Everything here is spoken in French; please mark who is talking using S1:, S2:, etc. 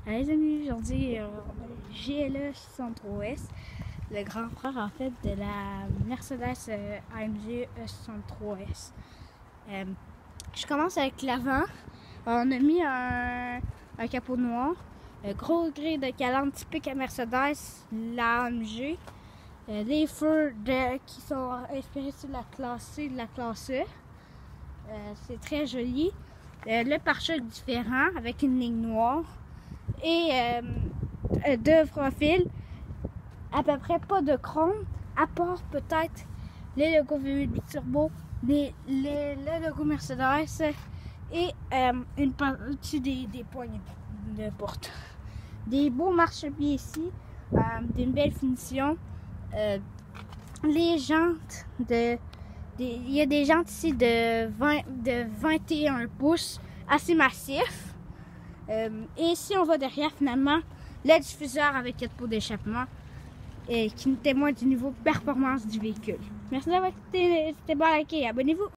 S1: Les amis, aujourd'hui, GLE 603S, le grand frère en fait de la Mercedes AMG E63S. Je commence avec l'avant. On a mis un capot noir, gros grille de calandre typique à Mercedes, la AMG, les feux qui sont inspirés sur la classe C de la classe E. C'est très joli. Le pare-choc différent avec une ligne noire et deux profils, à peu près pas de chrome, à part peut-être les logos V8 Turbo, le logo Mercedes et une partie des poignées de porte. Des beaux marchepieds ici, d'une belle finition. Les jantes il y a des jantes ici de 21 pouces, assez massifs. Et si on va derrière, finalement, le diffuseur avec 4 pots d'échappement qui nous témoigne du niveau de performance du véhicule. Merci d'avoir été bon à liker, abonnez-vous!